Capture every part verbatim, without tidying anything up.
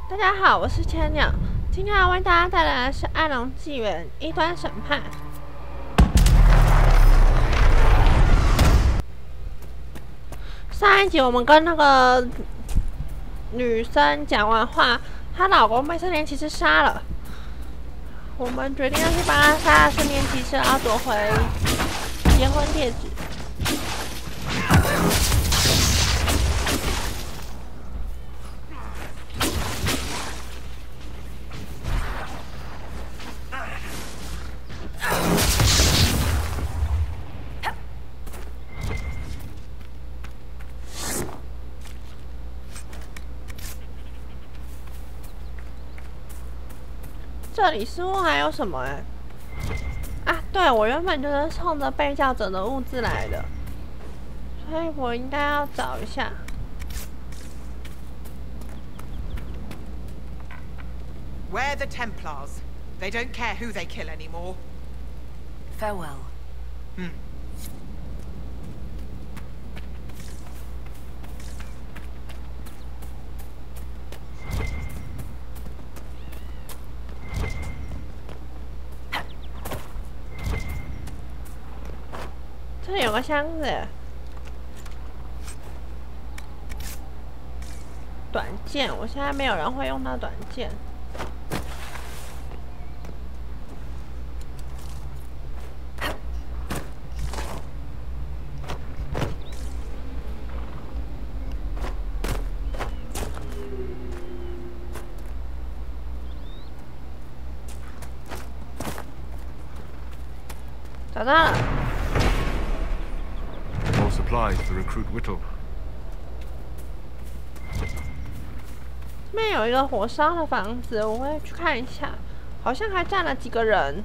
大家好，我是千鸟，今天要为大家带来的是《暗龙纪元：异端审判》。上一集我们跟那个女生讲完话，她老公被圣殿骑士杀了。我们决定要去帮她杀了圣殿骑士，要夺回结婚戒指。 这里似乎还有什么哎、欸？啊，对，我原本就是冲着被教者的物资来的，所以我应该要找一下。 We're the Templars. They don't care who they kill anymore. Farewell. Hmm. 这里有个箱子，短剑，我现在没有人会用到短剑。找到了。 More supplies to recruit Whittle. 这边有一个火烧的房子，我会去看一下，好像还站了几个人。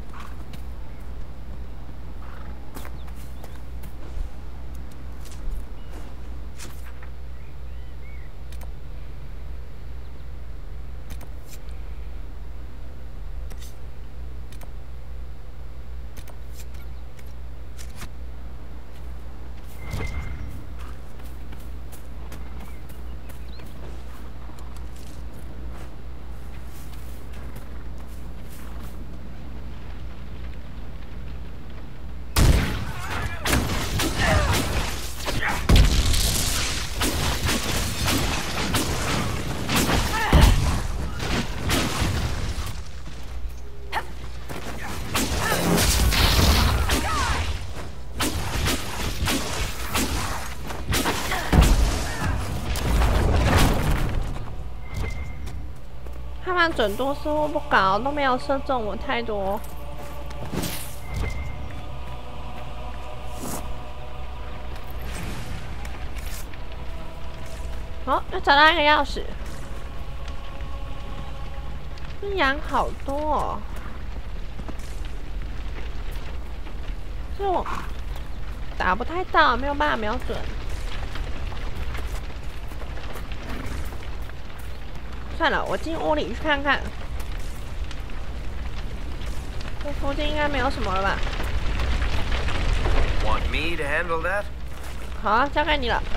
他们准度似乎不高，都没有射中我太多。哦，又找到一个钥匙。这羊好多哦。这我打不太到，没有办法瞄准。 算了，我进屋里去看看。这附近应该没有什么了吧 Want me to handle that? 好啊，交给你了。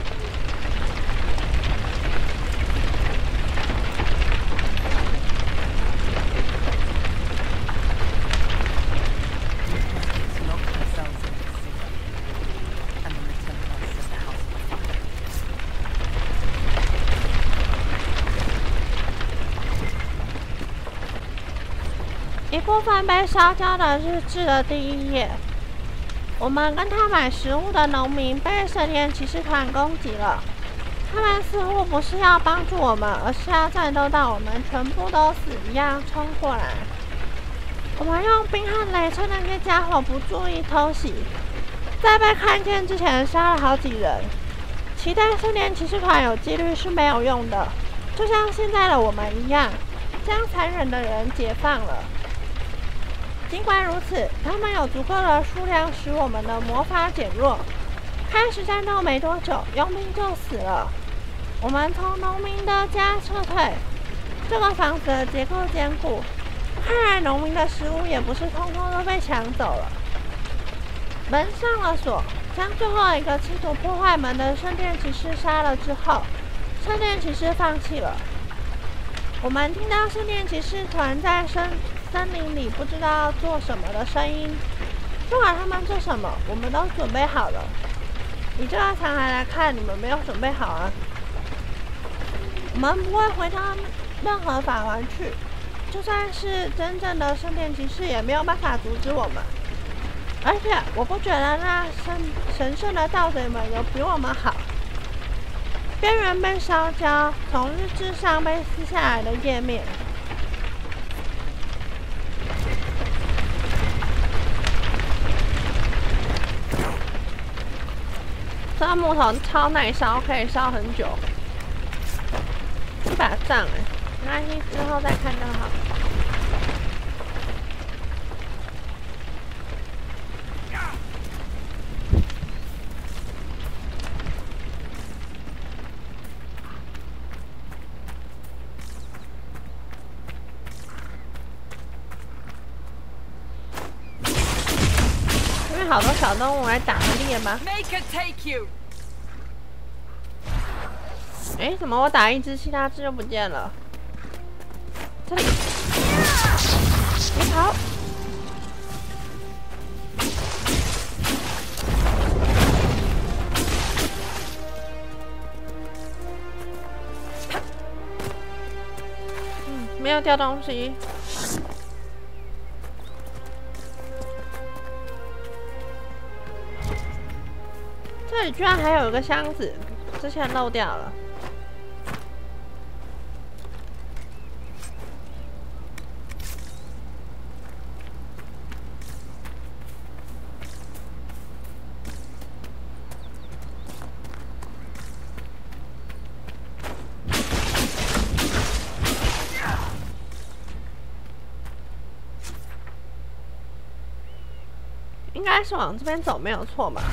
一部分被烧焦的日志的第一页，我们跟他买食物的农民被圣殿骑士团攻击了。他们似乎不是要帮助我们，而是要战斗到我们全部都死一样冲过来。我们用冰和雷趁那些家伙不注意偷袭，在被看见之前杀了好几人。期待圣殿骑士团有纪律是没有用的，就像现在的我们一样，将残忍的人解放了。 尽管如此，他们有足够的数量使我们的魔法减弱。开始战斗没多久，佣兵就死了。我们从农民的家撤退。这个房子的结构坚固，看来农民的食物也不是通通都被抢走了。门上了锁，将最后一个企图破坏门的圣殿骑士杀了之后，圣殿骑士放弃了。 我们听到圣殿骑士团在森森林里不知道要做什么的声音。不管他们做什么，我们都准备好了。以这个残骸来看，你们没有准备好啊！我们不会回到任何法环去，就算是真正的圣殿骑士，也没有办法阻止我们。而且，我不觉得那神神圣的盗贼们有比我们好。边缘被烧焦，从日志上被撕下来的页面。这木头超耐烧，可以烧很久。一把杖哎，没关系，之后再看就好。因为好多小动物来打猎吗？ Make it take you. 哎，怎么我打一只，其他只就不见了？这里，你跑！嗯，没有掉东西。这里居然还有一个箱子，之前漏掉了。 应该是往这边走没有错吧？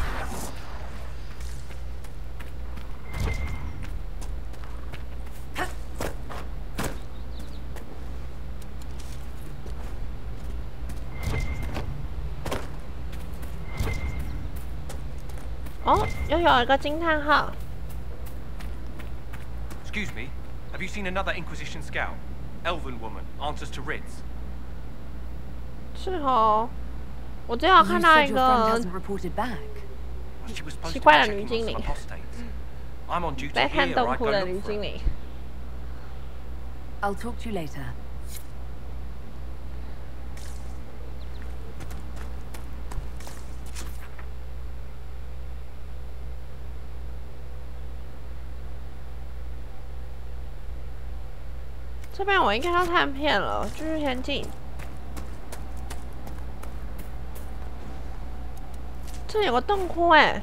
哦，又有一个惊叹号。 Excuse me, have you seen another Inquisition scout? Elven woman answers to Ritz. 是哦。 我最好看到一个奇怪的女精灵，在看洞窟的女精灵。 I'll talk to you later. 这边我应该要探片了，继续前进。 这里有个洞窟哎，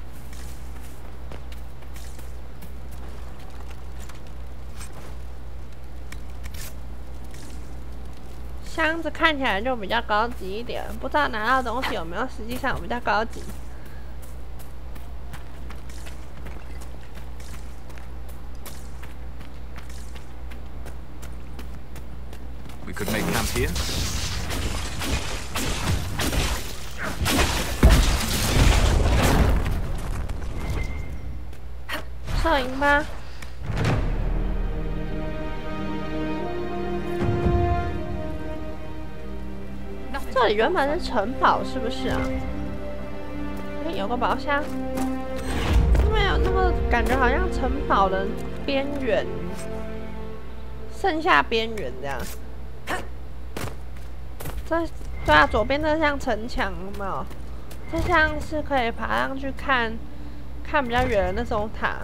箱子看起来就比较高级一点，不知道拿到的东西有没有实际上比较高级。 We could make camp here. 摄影吧。这里原本是城堡，是不是啊？哎，有个宝箱，因为有那个感觉好像城堡的边缘，剩下边缘这样。这对啊，左边这像城墙，有没有？这像是可以爬上去看，看比较远的那种塔。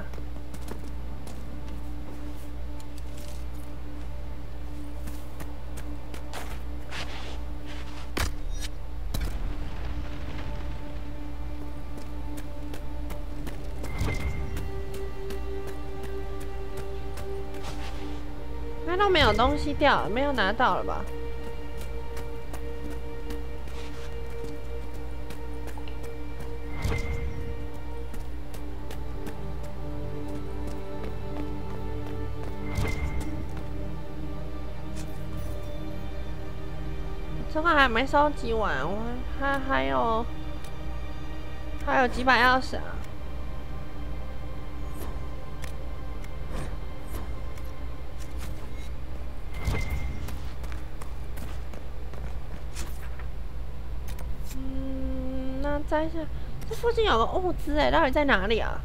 难道没有东西掉了？没有拿到了吧？这个还没收集完，我还还有还有几把钥匙啊！ 摘下。这附近有个物资哎，到底在哪里啊？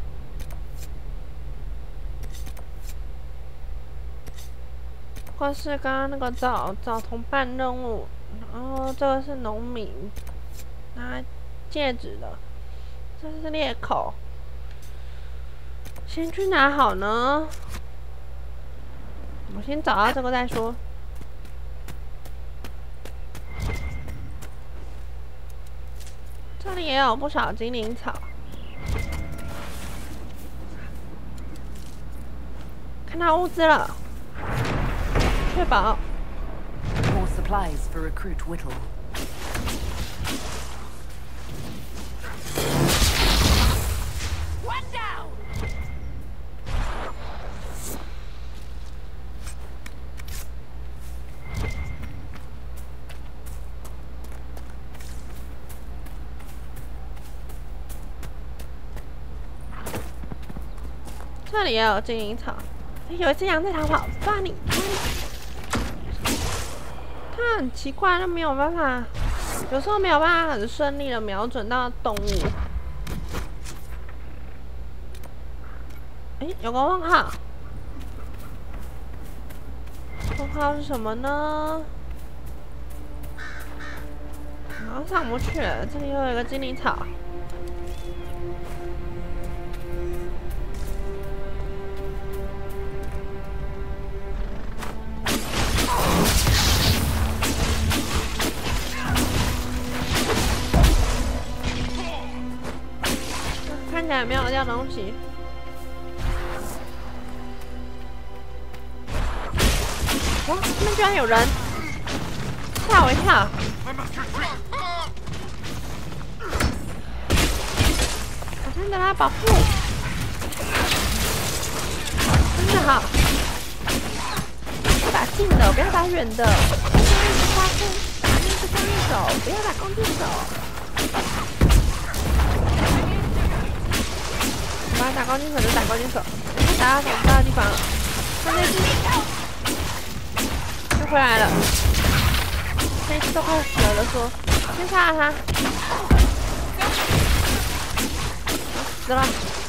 或是刚刚那个找找同伴任务，然后这个是农民拿戒指的，这是裂口。先去哪好呢？我先找到这个再说。这里也有不少精灵草，看到物资了，确保。 More supplies for recruit Whittle. One down. 这里也有精灵草，有一只羊在逃跑，抓你！抓你！它很奇怪，它没有办法，有时候没有办法很顺利的瞄准到动物。哎，有个问号，问号是什么呢？好像上不去了，这里又有一个精灵草。看起来没有掉东西。哇，这边居然有人，吓我一跳！卡珊德拉保护，真的好。打近的，不要打远的。一直发生，一直攻击手，不要打攻击手。我要打高金手就打高金手，打到找不到的地方了。看这只，又回来了。这只都快死了的说，先杀了他。死了。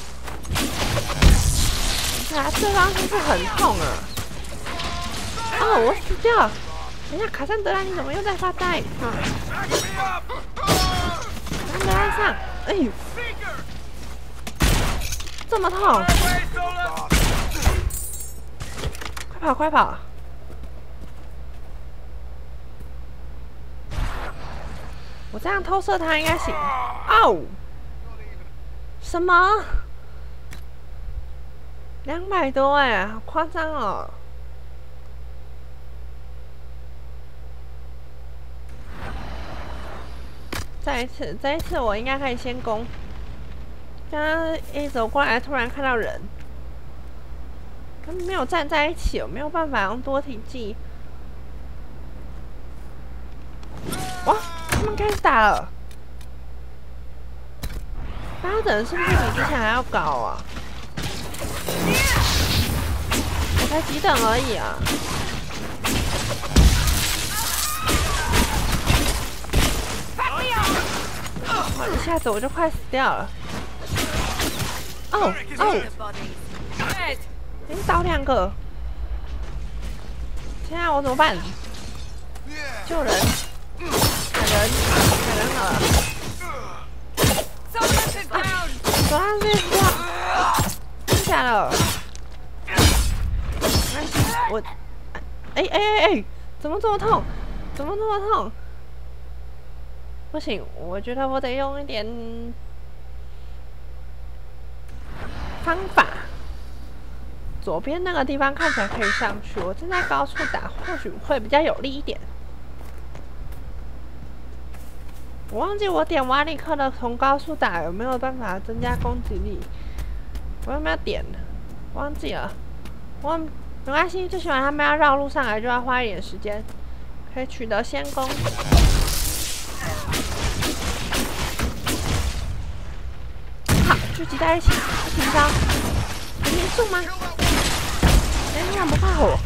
啊，对方是不是很痛啊？哦，我死掉。等一下，卡珊德拉你怎么又在发呆？嗯。卡珊德拉上，哎呦。这么痛！快跑快跑！我这样偷射他应该行。哦！什么？两百多哎，好夸张哦！再一次，这一次我应该可以先攻。刚刚一走过来，突然看到人，他们没有站在一起，我没有办法用多体技。哇，他们开始打了！八等是不是比之前还要高啊？我才几等而已啊！哇，一下子我就快死掉了。哦哦！哎，倒两个，现在我怎么办？救人，砍人，砍人好了。啊！走上去不要，真假的？我，哎哎哎哎，怎么这么痛？怎么这么痛？不行，我觉得我得用一点方法。左边那个地方看起来可以上去，我正在高处打，或许会比较有利一点。我忘记我点瓦里克的从高处打有没有办法增加攻击力？我有没有点？忘记了。我没关系，最起码他们要绕路上来就要花一点时间，可以取得先攻。好，聚集在一起，不紧张。有结束吗？哎，你看不怕火？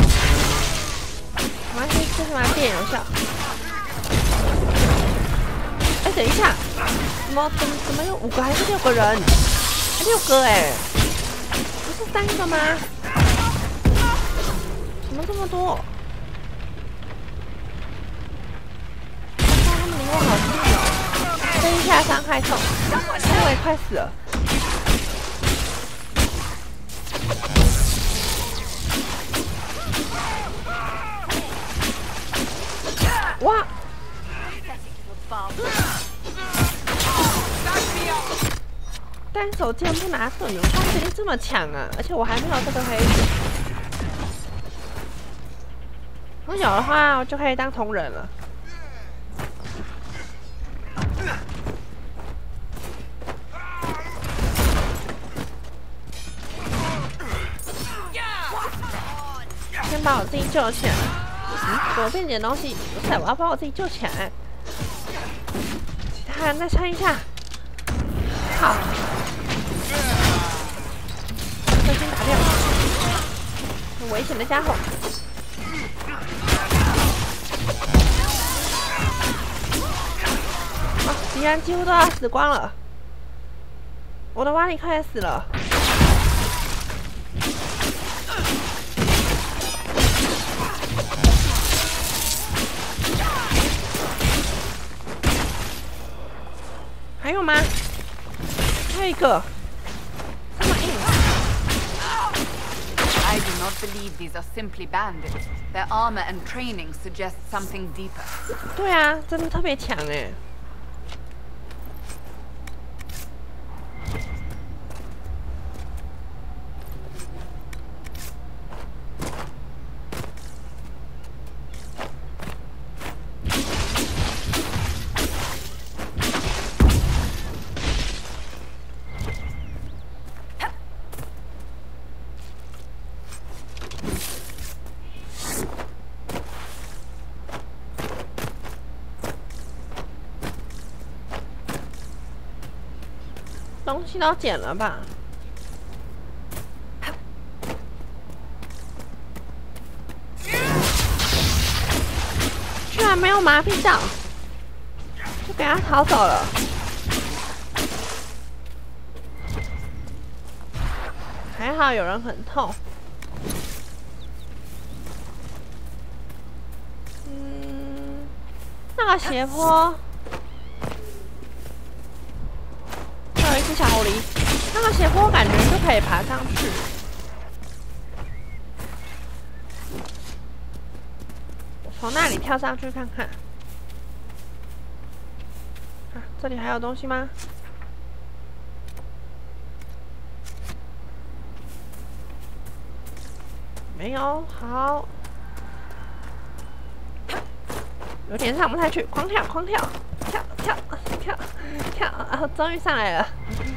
没关系，最起码电有效。哎，等等一下，怎么怎么怎么有五个还是六个人？六个哎，不是三个吗？怎么这么多？他们离我好近哦！这一下伤害痛，我也快死了。哇！单手剑不拿盾，有攻击力这么强啊！而且我还没有这个黑子，我有的话，我就可以当同人了。先把我自己救起来。嗯，左边捡东西，不是，我要把我自己救起来。其他人再撑一下。好。这先打掉。很危险的家伙。啊，敌人几乎都要死光了。我的瓦里快死了。还有吗？还有一个，这么硬。 I do not believe these are simply bandits. Their armor and training suggest something deeper. 对啊，真的特别强哎。东西都捡了吧？居然没有麻痹到，就给他逃走了。还好有人很痛。嗯，那个斜坡。有一只小狐狸，那个斜坡感觉就可以爬上去。我从那里跳上去看看。啊，这里还有东西吗？没有，好。有点上不太去，狂跳，狂跳，跳跳跳跳，啊，终于上来了。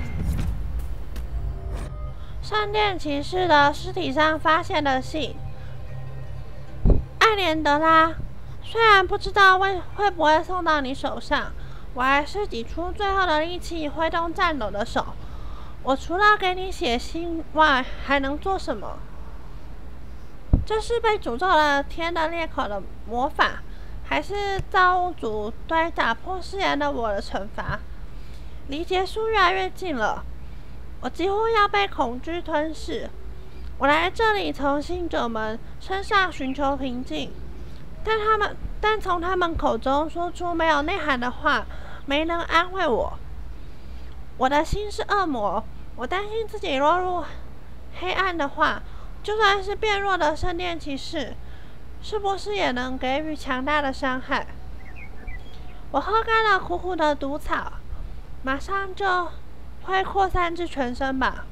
圣殿骑士的尸体上发现的信，艾莲德拉，虽然不知道会会不会送到你手上，我还是挤出最后的力气，挥动颤抖的手。我除了给你写信外，还能做什么？这是被诅咒了天的裂口的魔法，还是造物主对打破誓言的我的惩罚？离结束越来越近了。我几乎要被恐惧吞噬。我来这里从信者们身上寻求平静，但他们但从他们口中说出没有内涵的话，没能安慰我。我的心是恶魔，我担心自己落入黑暗的话，就算是变弱的圣殿骑士，是不是也能给予强大的伤害？我喝干了苦苦的毒草，马上就会扩散至全身吧。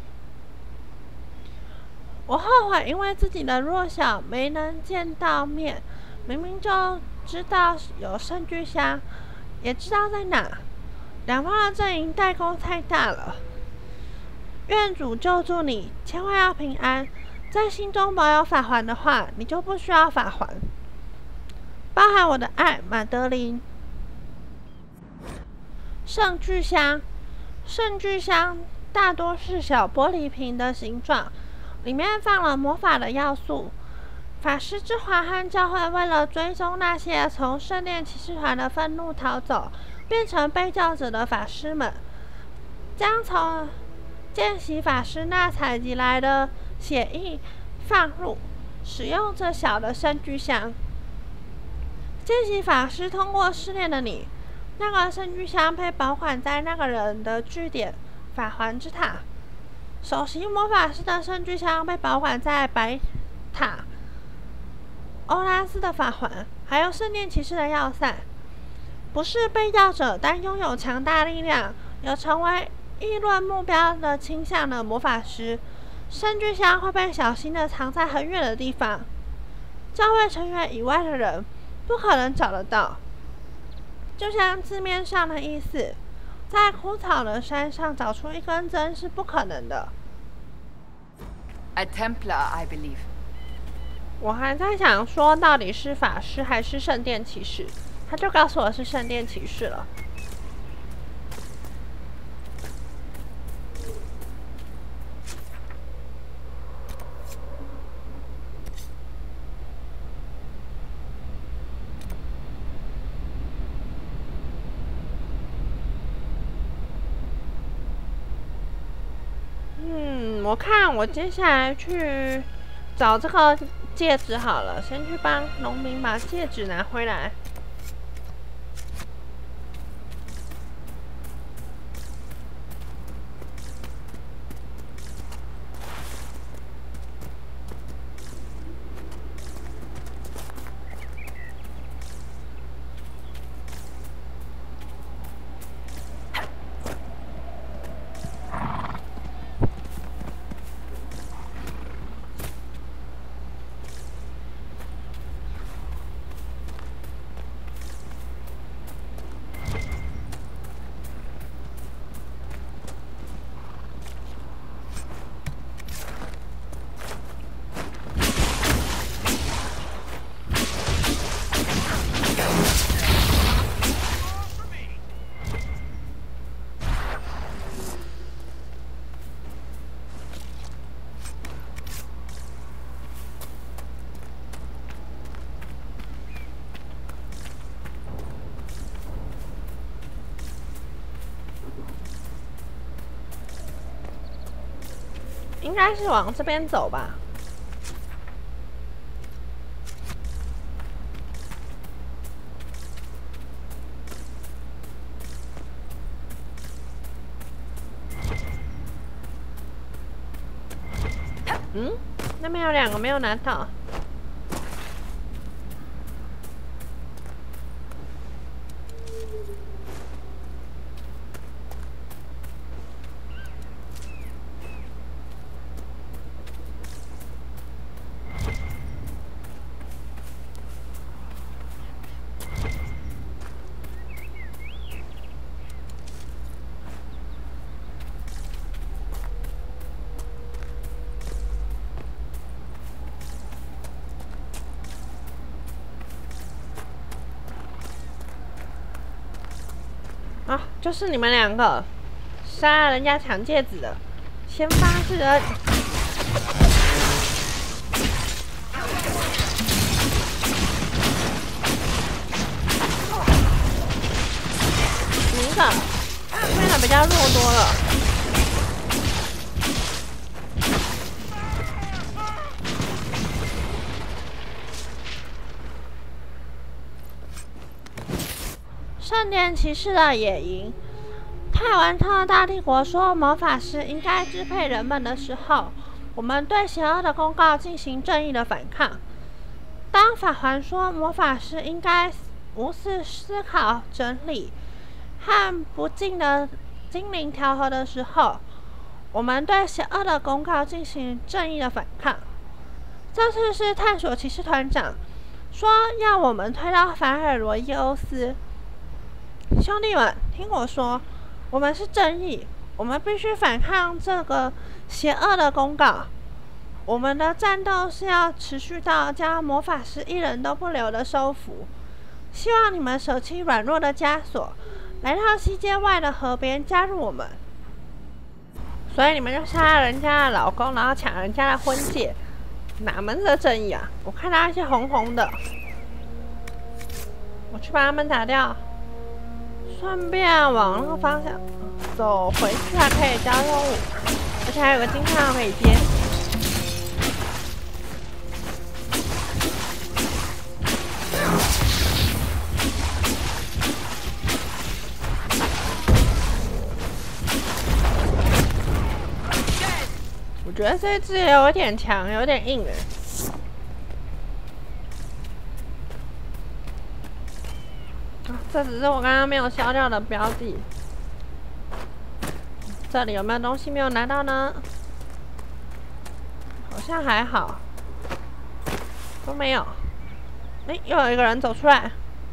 我后悔因为自己的弱小没能见到面，明明就知道有圣具箱，也知道在哪。两方的阵营代沟太大了。愿主救助你，千万要平安。在心中保有法环的话，你就不需要法环。包含我的爱，马德琳。圣具箱，圣具箱大多是小玻璃瓶的形状，里面放了魔法的要素。法师之环和教会为了追踪那些从圣殿骑士团的愤怒逃走， 变成被教者的法师们，将从见习法师那采集来的血液放入，使用这小的圣具箱。见习法师通过试炼的你，那个圣具箱被保管在那个人的据点法环之塔。首席魔法师的圣具箱被保管在白塔。欧拉斯的法环，还有圣殿骑士的要塞。不是被教者，但拥有强大力量，有成为议论目标的倾向的魔法师，圣具箱会被小心地藏在很远的地方，教会成员以外的人不可能找得到。就像字面上的意思，在枯草的山上找出一根针是不可能的。 A Templar, I believe. 我还在想说，到底是法师还是圣殿骑士？他就告诉我是圣殿骑士了。嗯，我看我接下来去找这个戒指好了，先去帮农民把戒指拿回来。应该是往这边走吧。嗯，那边有两个没有拿到。啊，就是你们两个杀了人家抢戒指的，先发制人。你的变得比较弱多了。圣殿骑士的野营。泰文特大帝国说魔法师应该支配人们的时候，我们对邪恶的公告进行正义的反抗。当法环说魔法师应该无私思考整理和不敬的精灵调和的时候，我们对邪恶的公告进行正义的反抗。这次是探索骑士团长说要我们推到凡尔罗伊欧斯。兄弟们，听我说，我们是正义，我们必须反抗这个邪恶的公告。我们的战斗是要持续到将魔法师一人都不留的收服。希望你们舍弃软弱的枷锁，来到西街外的河边加入我们。所以你们就杀了人家的老公，然后抢人家的婚戒，哪门子的正义啊？我看到一些红红的，我去把他们打掉。 顺便往那个方向走回去，还可以交任务，而且还有个金矿可以接。我觉得这只也有点强，有点硬哎。这只是我刚刚没有消掉的标的。这里有没有东西没有拿到呢？好像还好，都没有。哎、欸，又有一个人走出来，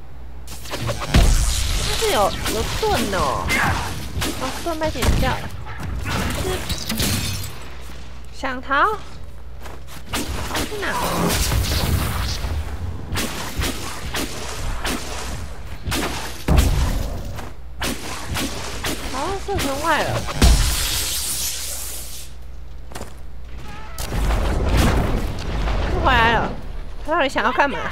他是有有盾哦，哦，盾被点掉了。是想逃？逃去哪？哦，射程坏了。又回来了，他到底想要干嘛？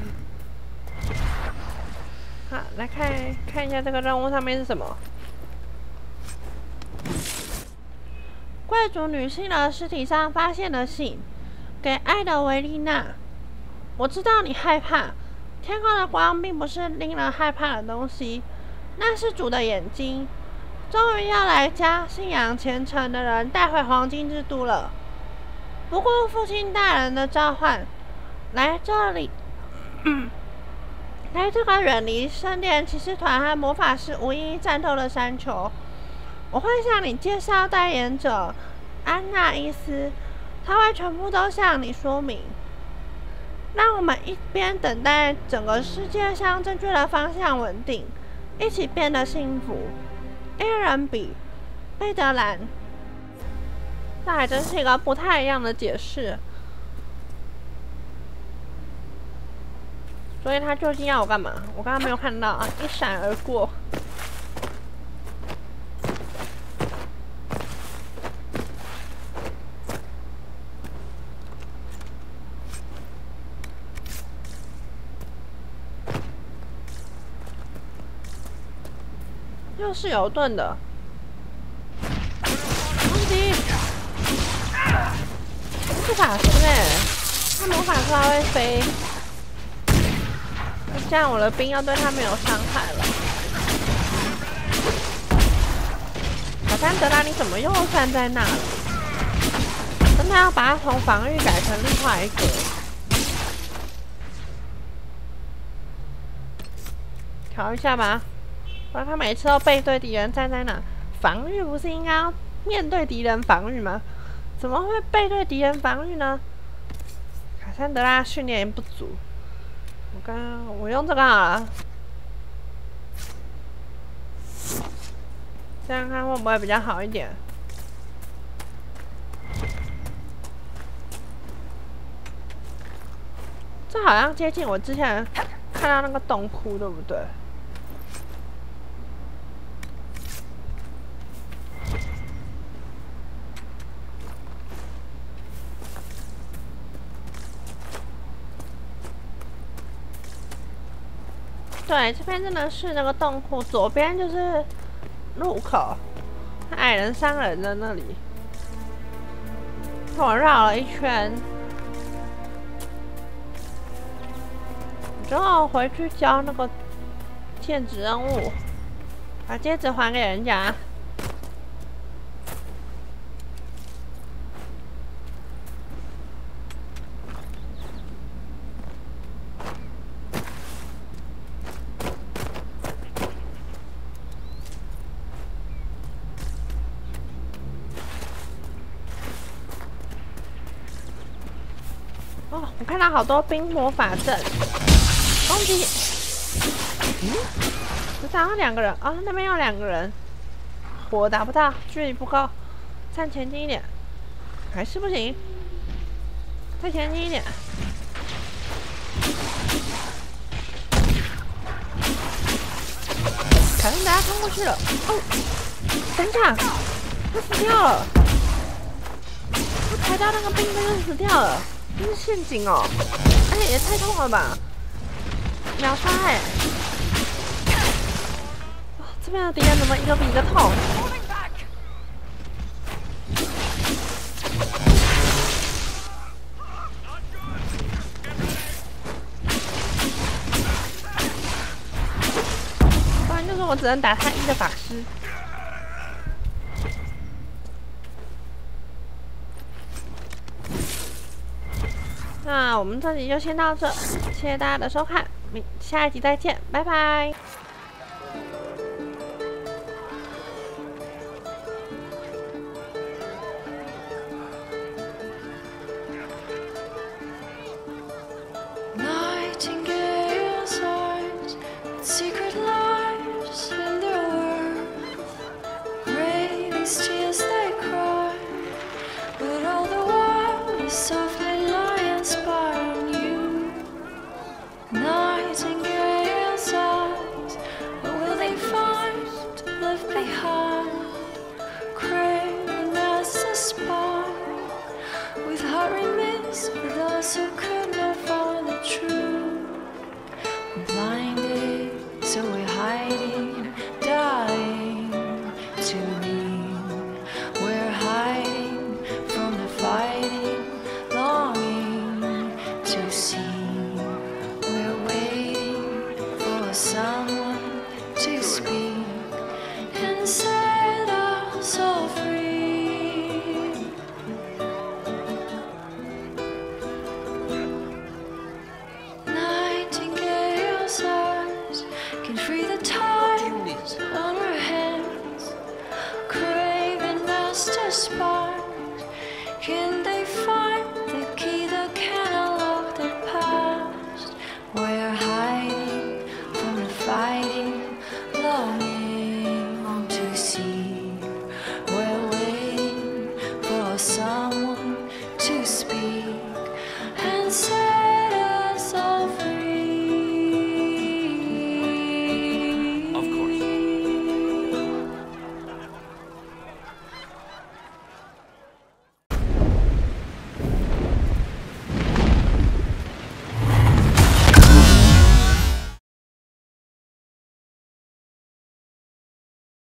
好，来看看一下这个任务上面是什么。贵族女性的尸体上发现的信，给爱的维丽娜。我知道你害怕，天空的光并不是令人害怕的东西，那是主的眼睛。终于要来将信仰虔诚的人带回黄金之都了。不顾父亲大人的召唤，来这里，来这个远离圣殿骑士团和魔法师无意义战斗的山丘。我会向你介绍代言者安娜伊斯，她会全部都向你说明。让我们一边等待整个世界向正确的方向稳定，一起变得幸福。A 人比贝德兰，这还真是一个不太一样的解释。所以他究竟要我干嘛？我刚刚没有看到啊，一闪而过。又是有盾的，攻击！是法师哎，他魔法术还会飞，这样我的兵要对他没有伤害了。卡珊德拉，你怎么又站在那了？真的要把它从防御改成另外一个？调一下吧。不然他每次都背对敌人站在哪？防御不是应该要面对敌人防御吗？怎么会背对敌人防御呢？卡珊德拉训练不足，我刚刚我用这个好了，这样看会不会比较好一点？这好像接近我之前看到那个洞窟，对不对？对，这边真的是那个洞窟，左边就是入口，矮人商人的那里。我绕了一圈，之后回去交那个限制任务，把戒指还给人家。哦，我看到好多冰魔法阵，攻击！嗯，只打到两个人啊、哦，那边有两个人，火打不到，距离不够，再前进一点，还是不行，再前进一点。卡珊德拉冲过去了，哦，等一下，他死掉了，他抬到那个冰锥就死掉了。这是陷阱哦！哎、欸，也太痛了吧！秒杀哎！哇， 这边的敌人怎么一个比一个痛？不然就是我只能打他一的法师。那我们这集就先到这，谢谢大家的收看，下一集再见，拜拜。